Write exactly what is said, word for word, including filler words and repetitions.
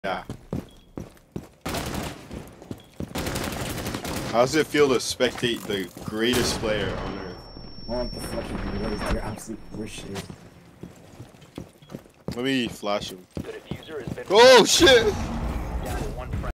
Yeah. How does it feel to spectate the greatest player on earth? What the fuck are you guys? You're absolute bullshit. Let me flash him. The diffuser has been Oh shit!